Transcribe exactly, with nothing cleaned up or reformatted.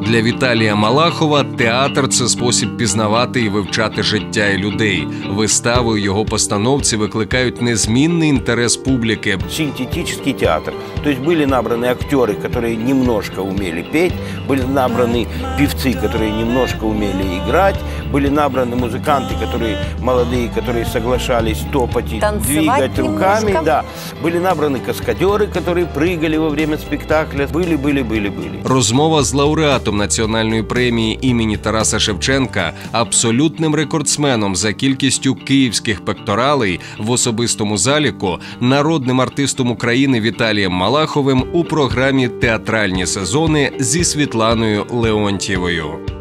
Для Віталія Малахова театр – це спосіб пізнавати і вивчати життя і людей. Вистави його постановці викликають незмінний інтерес публіки. Синтетический театр. То есть были набраны актеры, которые немножко умели петь, были набраны певцы, которые немножко умели играть, были набраны музыканты, которые молодые, которые соглашались топать и танцевать двигать руками. немножко. Да. Были набраны каскадеры, которые прыгали во время спектакля. Были, были, были, были. Розмова з лауреатом національної премії імені Тараса Шевченка, абсолютним рекордсменом за кількістю київських пекторалей в особистому заліку, народним артистом України Віталієм Малаховим у програмі «Театральні сезони» зі Світланою Леонтьєвою.